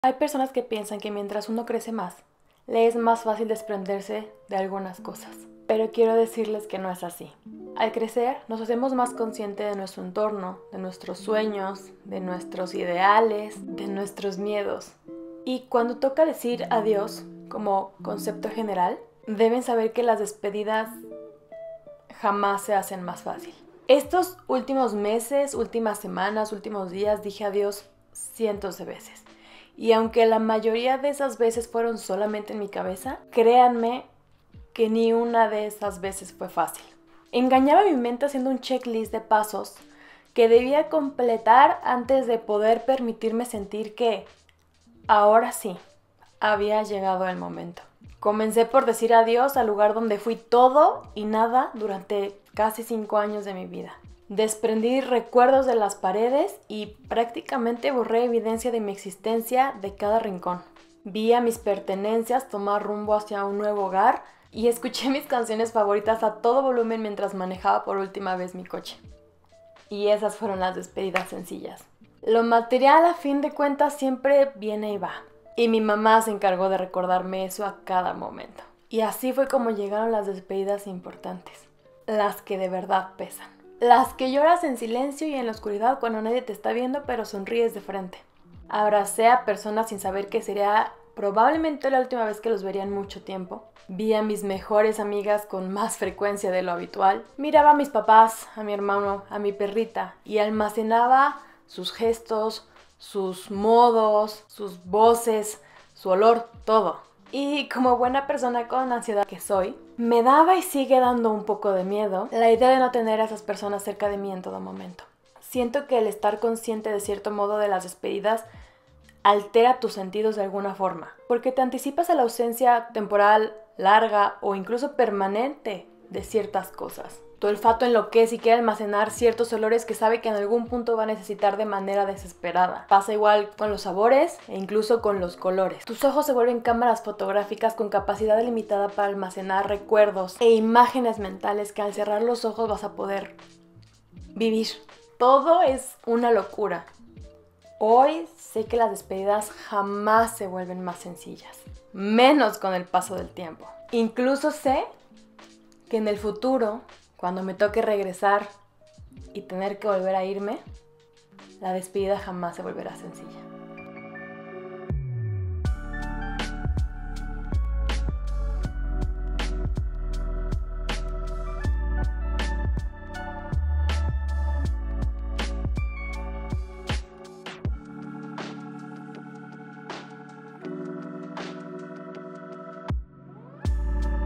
Hay personas que piensan que mientras uno crece más, le es más fácil desprenderse de algunas cosas. Pero quiero decirles que no es así. Al crecer, nos hacemos más conscientes de nuestro entorno, de nuestros sueños, de nuestros ideales, de nuestros miedos. Y cuando toca decir adiós, como concepto general, deben saber que las despedidas jamás se hacen más fácil. Estos últimos meses, últimas semanas, últimos días dije adiós cientos de veces. Y aunque la mayoría de esas veces fueron solamente en mi cabeza, créanme que ni una de esas veces fue fácil. Engañaba a mi mente haciendo un checklist de pasos que debía completar antes de poder permitirme sentir que ahora sí, había llegado el momento. Comencé por decir adiós al lugar donde fui todo y nada durante casi 5 años de mi vida. Desprendí recuerdos de las paredes y prácticamente borré evidencia de mi existencia de cada rincón. Vi a mis pertenencias tomar rumbo hacia un nuevo hogar y escuché mis canciones favoritas a todo volumen mientras manejaba por última vez mi coche. Y esas fueron las despedidas sencillas. Lo material, a fin de cuentas, siempre viene y va. Y mi mamá se encargó de recordarme eso a cada momento. Y así fue como llegaron las despedidas importantes. Las que de verdad pesan. Las que lloras en silencio y en la oscuridad cuando nadie te está viendo, pero sonríes de frente. Abracé a personas sin saber que sería probablemente la última vez que los vería en mucho tiempo. Vi a mis mejores amigas con más frecuencia de lo habitual. Miraba a mis papás, a mi hermano, a mi perrita y almacenaba sus gestos, sus modos, sus voces, su olor, todo. Y como buena persona con ansiedad que soy, me daba y sigue dando un poco de miedo la idea de no tener a esas personas cerca de mí en todo momento. Siento que el estar consciente de cierto modo de las despedidas altera tus sentidos de alguna forma, porque te anticipas a la ausencia temporal, larga o incluso permanente de ciertas cosas. Tu olfato enloquece y quiere almacenar ciertos olores que sabe que en algún punto va a necesitar de manera desesperada. Pasa igual con los sabores e incluso con los colores. Tus ojos se vuelven cámaras fotográficas con capacidad limitada para almacenar recuerdos e imágenes mentales que al cerrar los ojos vas a poder vivir. Todo es una locura. Hoy sé que las despedidas jamás se vuelven más sencillas, menos con el paso del tiempo. Incluso sé que en el futuro, cuando me toque regresar y tener que volver a irme, la despedida jamás se volverá sencilla.